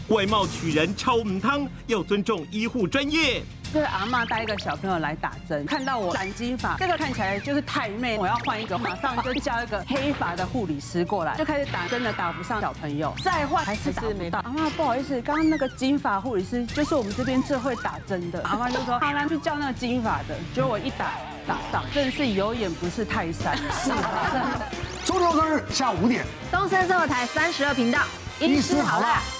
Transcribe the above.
外貌取人超母汤，要尊重医护专业。 这个阿嬷带一个小朋友来打针，看到我染金发，这个看起来就是太妹，我要换一个，马上就叫一个黑发的护理师过来，就开始打，真的打不上小朋友，再换还是没到。阿嬷不好意思，刚刚那个金发护理师就是我们这边最会打针的。阿嬷就说好啦，去叫那个金发的，结果我一打上，真的是有眼不识泰山。是周六周日下午5点， 东森生活台32频道， 医师好辣。